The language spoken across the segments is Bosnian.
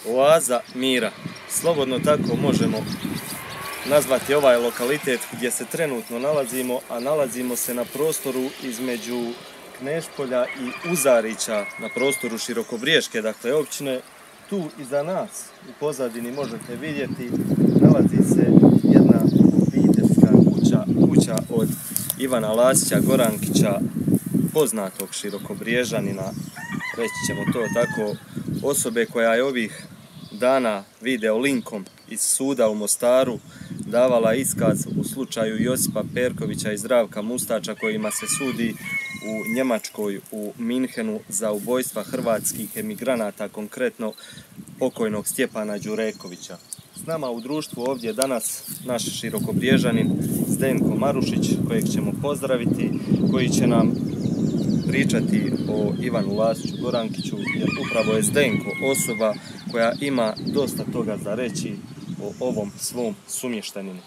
oaza mira. Slobodno tako možemo nazvati ovaj lokalitet gdje se trenutno nalazimo, a nalazimo se na prostoru između Knešpolja i Uzarića, na prostoru Širokobriješke, dakle općine. Tu iza nas u pozadini možete vidjeti nalazi se jedna obiteljska kuća od Ivana Lasića Gorankića, poznatog Širokobriježanina, reći ćemo to tako, osobe koja je ovih dana video linkom iz suda u Mostaru davala iskaz u slučaju Josipa Perkovića i Zdravka Mustača kojima se sudi u Njemačkoj, u Minhenu za ubojstva hrvatskih emigranata, konkretno pokojnog Stjepana Đurekovića. S nama u društvu ovdje danas naš Širokobriježanin Zdenko Marušić, kojeg ćemo pozdraviti, koji će nam pričati o Ivanu Lasiću Gorankiću, jer upravo je Zdenko osoba koja ima dosta toga za reći o ovom svom sumještaninu.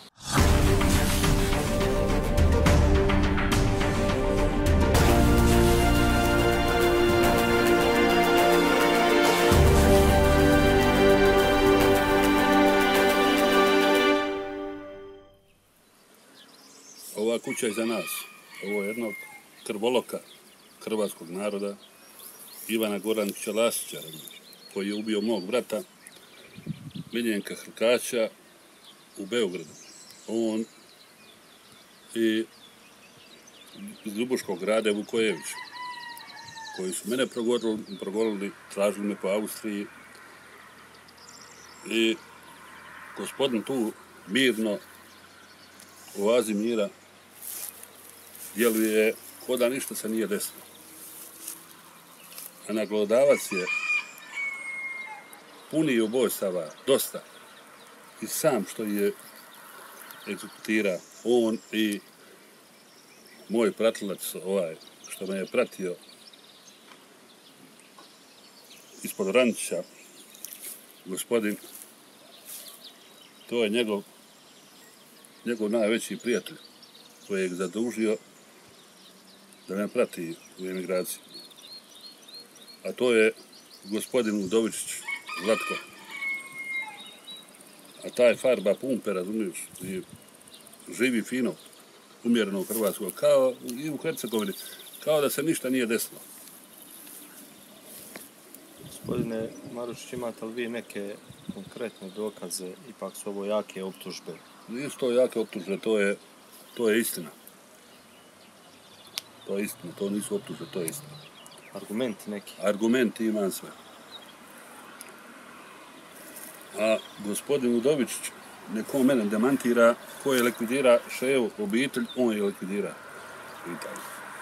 Ova kuća je za nas. Ovo je jednog krvoloka hrvatskog naroda, Ivana Gorankića Lasića, koji je ubio mog brata Miljenka Hrkaća u Beogradu. On i iz Ljubuškog grada Vukojevića, koji su mene progolili, tražili me po Austriji. I gospodin tu mirno u oazi mira djeluje ko da ništa se nije desilo. A naglodavac je puni ubojstava, dosta. I sam što je egzekutira, on i moj pratilac, ovaj, što me je pratio ispod Rančića, gospodin, to je njegov najveći prijatelj, kojeg zadužio da me prati u emigraciji. A to je gospodin Udovičić Zlatko. A taj farba pumpe, razumiješ, i živi fino, umjereno u Hrvatskoj, kao i u Hercegovini, kao da se ništa nije desilo. Gospodine Marušić, imate li vi neke konkretne dokaze? Ipak su ovo jake optužbe. Nisu to jake optužbe, to je istina. To je istina, to nisu optužbe, to je istina. Argumenti neki? Argumenti imam sve. A gospodin Udovičić, neko mene demantira, ko je likvidira ševu obitelj, on je likvidira Italiju.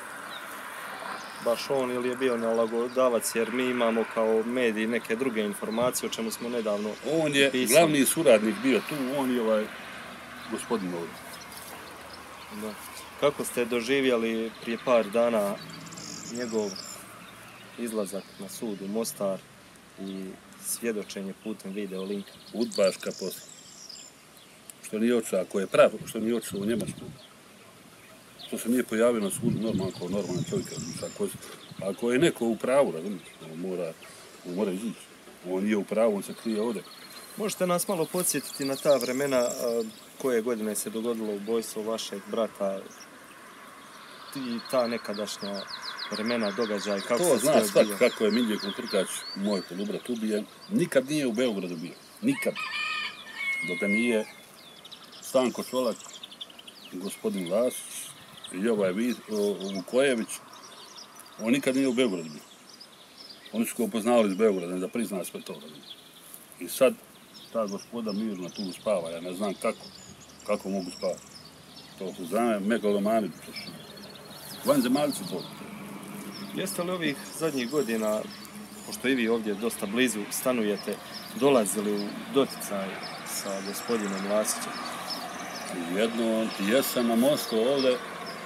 Baš on ili je bio nalagodavac, jer mi imamo kao mediji neke druge informacije o čemu smo nedavno on je pisali. Glavni suradnik bio tu, on je ovaj gospodin ovdje. Da. Kako ste doživjeli prije par dana njegov izlazak na sud u Mostar i svjedočenje putem video linka? Udbaška posla. Što nije otišao, ako je pravo, što nije otišao u Njemačku. Što se nije pojavio na sudu normalno kao normalan čovjek. Ako je neko u pravu, on mora izići. On nije u pravu, on se krije ovdje. Možete nas malo podsjetiti na ta vremena koje godine se dogodilo ubojstvo vašeg brata i ta nekadašnja vremena, događaj, kako to se sve odvija? To zna svak kako je Miljenko Hrkać, moj polubrat, ubijen. Nikad nije u Beogradu bio. Nikad. Dok ga nije Stanko Čolak, gospodin Lasić i ovaj Vukojević, on nikad nije u Beogradu bio. Oni su ga upoznavali iz Beograda, da prizna sve to. I sad ta gospoda mirno tu spava, ja ne znam kako mogu spavati. To su zame megalomani, vanzemaljci to. Jeste li ovih zadnjih godina, pošto i vi ovdje dosta blizu stanujete, dolazili u doticaj sa gospodinom Lasićem? Jedno, jesam na mostu ovdje,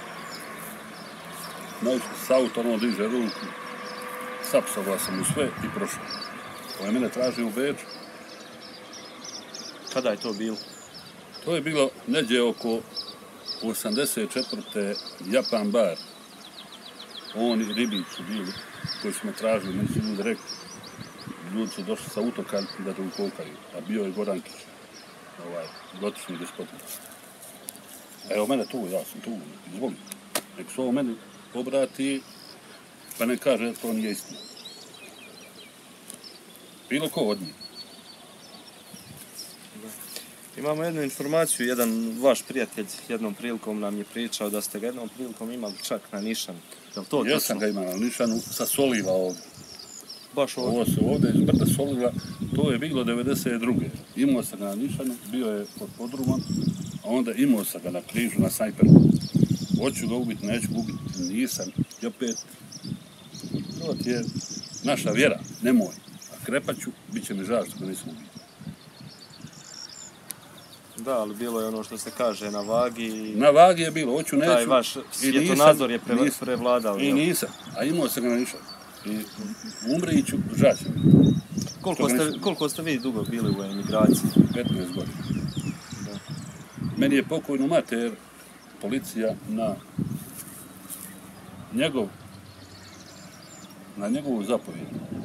s autom diže ruku, sapsovao sam u sve i prošao. On je mene tražio u Beču. Kada je to bilo? To je bilo negdje oko 84. Japan bar. On i Ribić su bili, koji su me tražili, meni su ljudi rekli ljudi su došli sa utoka da to ukokaju, a bio je Gorankić, dotični gospodin. Evo mene tu, ja sam tu, izvolim. Nek se ovo meni obrati, pa ne kaže da to nije istina. Bilo ko od njih. Imamo jednu informaciju, jedan vaš prijatelj jednom prilikom nam je pričao da ste ga jednom prilikom imali čak na nišanu. Je li to Ja sam ga imao na nišanu sa Soliva ovdje. Baš ovdje? Ovo se ovdje iz brda Soliva, to je bilo 92. Imao sam ga na nišanu, bio je pod podrumom, a onda imao sam ga na križu, na snajperu. Hoću ga ubiti, neću ga ubiti, nisam. I opet, to ti je naša vjera, nemoj. A krepaću, bit će mi žao što ga nisam ubiti. Da, ali bilo je ono što se kaže na vagi. Na vagi je bilo, hoću, neću. Taj vaš svjetonazor je prevladao. I nisam, a imao sam ga na nišanu. I umriću, žaću. Koliko ste vi dugo bili u emigraciji? 15 godina. Da. Meni je pokojnu mater policija na njegovu zapovjed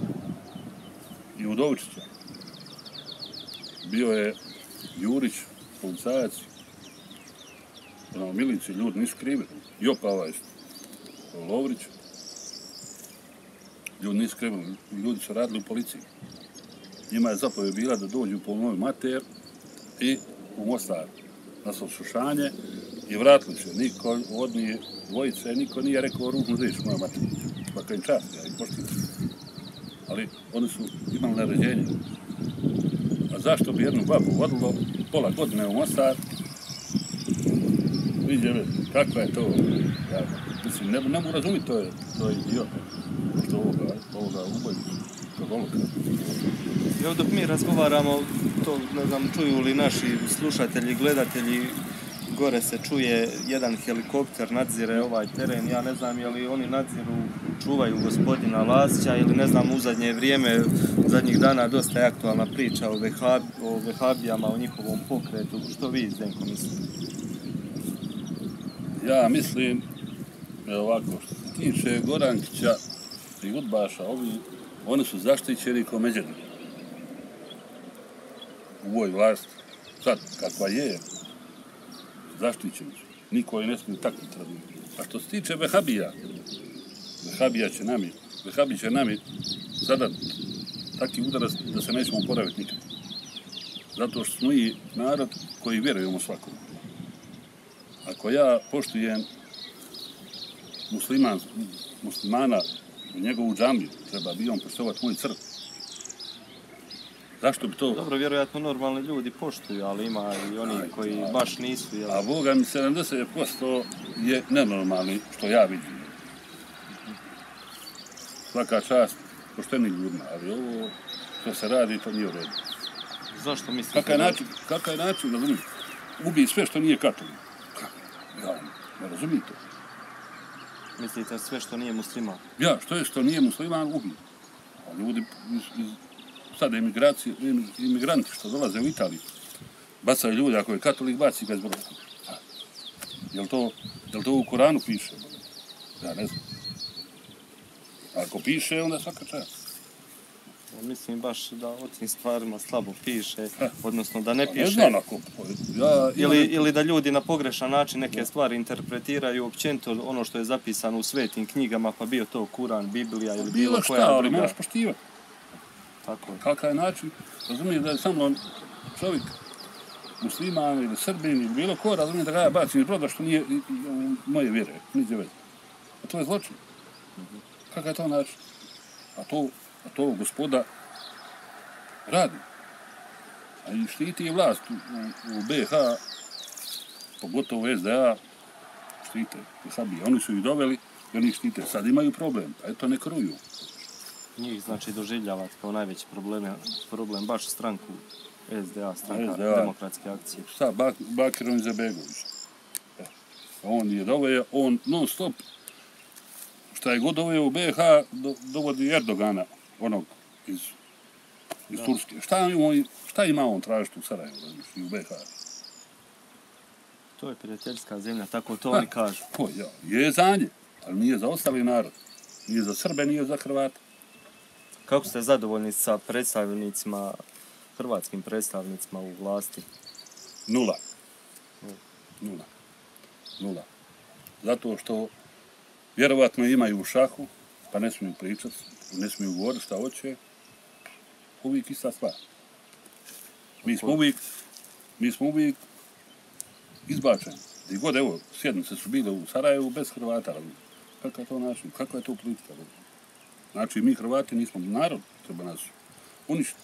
i Udovičića. Bio je Jurić, policajac, milici, ljudi nisu krivi. Jopa Lovrić, ljudi nisu krivi, ljudi su radili u policiji. Njima je zapovjed bila da dođu po moju mater i u Mostar na saslušanje i vratili se. Niko od njih dvojice, niko nije rekao ružnu riječ moja mater. Svaka im čast, ja ih poštivam. Ali oni su imali naređenje. A zašto bi jednu babu vodilo pola godine u Mostar? Vidite, kakva je to? Ja, mislim, ne mogu razumjeti, to je idiota. Što ovoga uboju, kod ovoga. Evo dok mi razgovaramo, to ne znam, čuju li naši slušatelji, gledatelji, gore se čuje jedan helikopter nadzire ovaj teren, ja ne znam je li oni nadziru, čuvaju gospodina Lasića ili ne znam u zadnje vrijeme, zadnjih dana dosta je aktualna priča o vehabijama, o njihovom pokretu, što vi Zdenko mislite? Ja mislim, ovako, što se tiče Gorankića i udbaša, oni su zaštićeni kao Međeni. U ovoj vlasti, sad kakva je, zaštićeni su. Niko je ne smije takviti raditi. A što se tiče vehabija, vehabij će nami zadat taki udarac da se nećemo oporaviti nikad. Zato što smo i narod koji vjerujemo svakom. Ako ja poštujem muslimana u njegovu džamiju, treba bi on poštovati moju crkvu. Zašto bi to... Dobro, vjerojatno normalni ljudi poštuju, ali ima i oni koji baš nisu. Jel? A Boga mi 70% je nenormalni, što ja vidim. Svaka čast poštenim ljudima, ali ovo što se radi, to nije u redu. Zašto mislite? Kakav je način, razumijem? Ubij sve što nije katolik. Ja ne razumijem to. Mislite sve što nije musliman? Ja, što nije musliman, ubij. A ljudi sada imigranti što dolaze u Italiju, bacaju ljude, ako je katolik, baci ga zbog... Jel to u Koranu piše? Ja ne znam. Ako piše, onda svaka čast. Mislim baš da o tim stvarima slabo piše, odnosno da ne piše. Ne znam ako... Ili da ljudi na pogrešan način neke stvari interpretiraju općenito ono što je zapisano u svetim knjigama, pa bio to Kuran, Biblija ili bilo koja druga. Ali moraš poštivati. Tako je. Kakav je način, razumije da je samo čovjek musliman ili srbin ili bilo ko, razumije da ga ja bacim iz broda što nije moje vjere, niđe veze. A to je zločin. Kakav je to način? A to gospoda radi. A i štiti vlast u BiH, pogotovo SDA, štite vehabije. Oni su ih doveli i oni ih štite. Sad imaju problem, pa eto ne kruju. Njih znači doživljavati kao najveći problem baš stranku SDA, stranka demokratske akcije. Šta, Bakir Izetbegović. On je doveo, on non stop, šta je god doveo u BiH, dovodi Erdogana, onog iz Turske. Šta ima on tražiti u Sarajevu i u BiH? To je prijateljska zemlja, tako to oni kažu. Je za nje, ali nije za ostali narod. Nije za Srbe, nije za Hrvata. Kako ste zadovoljni sa predstavnicima, hrvatskim predstavnicima u vlasti? Nula. Zato što vjerovatno imaju u šahu, pa ne smiju pričati, ne smiju govoriti šta hoće. Uvijek ista stvar. Mi smo uvijek izbačeni. Gdje god, evo, sjednice su bile u Sarajevu bez Hrvata. Kako je to način? Kako je to politika? Znači, mi Hrvati nismo narod, treba nas uništiti.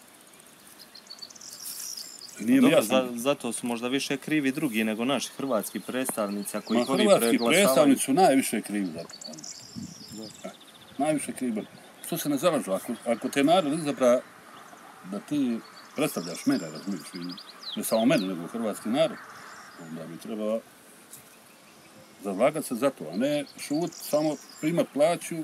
Dobro, zato su možda više krivi drugi nego naši hrvatski predstavnici, ako ih oni preglasavaju. Hrvatski predstavnici su najviše krivi za to. Najviše krivi. Što se ne zalažu? Ako te narod izabra da ti predstavljaš mene, razumiješ, ne samo mene, nego hrvatski narod, onda bi trebao zalagati se za to, a ne šut, samo primat plaću,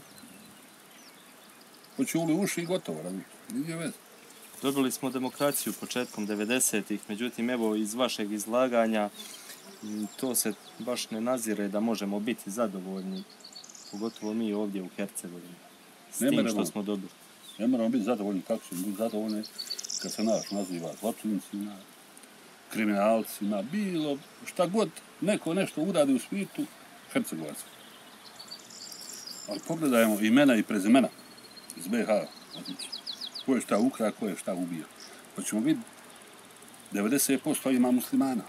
počuli uši i gotovo, nije veze. Dobili smo demokraciju početkom 90-ih, međutim, evo, iz vašeg izlaganja to se baš ne nazire da možemo biti zadovoljni, pogotovo mi ovdje u Hercegovini, s tim što smo dobili. Ne moramo biti zadovoljni, kako ćemo biti zadovoljni kad se naš naziva zločincima, kriminalcima, bilo šta god neko nešto uradi u svijetu, Hercegovaca. Ali pogledajmo imena i prezimena iz BiH, ko je šta ukra, ko je šta ubija. Pa ćemo vidjeti, 90% ima muslimana.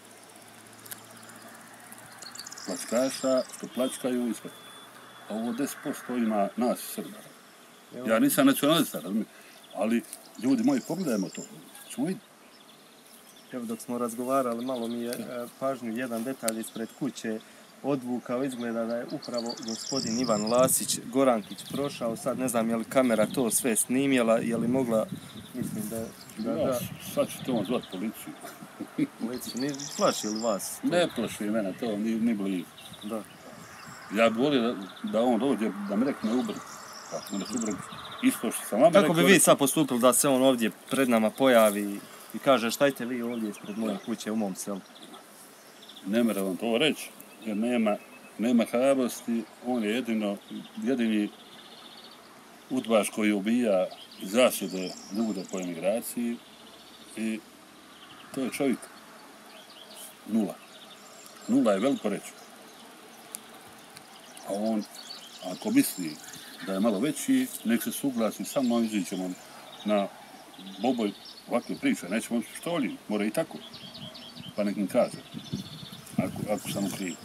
Plačkaša, što plačkaju ispred. A ovo 10% ima nas Srba. Ja nisam nacionalista, ali ljudi moji, pogledajmo to. Ćemo vidjeti. Evo, dok smo razgovarali, malo mi je pažnju jedan detalj ispred kuće odvukao. Izgleda da je upravo gospodin Ivan Lasić Gorankić prošao. Sad ne znam je li kamera to sve snimjela, je li mogla, mislim da... Sad ćete on zvati policiju. Policiju, plaši li vas? Ne plaši mene to, ni blizu. Da. Ja bi volio da on dođe, da mi rekne ubrz. Kako ne ubrz, isto što sam vam rekao. Kako bi vi sad postupili da se on ovdje pred nama pojavi i kaže štajte vi ovdje ispred moje kuće u mom selu? Ne mora vam to reći, jer nema hrabrosti, on je jedini udbaš koji ubija i zasjede ljude po emigraciji i to je čovjek nula. Nula je veliko reći. A on, ako misli da je malo veći, nek se suglasi, samo izićemo na boboj ovakve priče, nećemo što li, mora i tako, pa nek mi kaže, ako sam u krivu.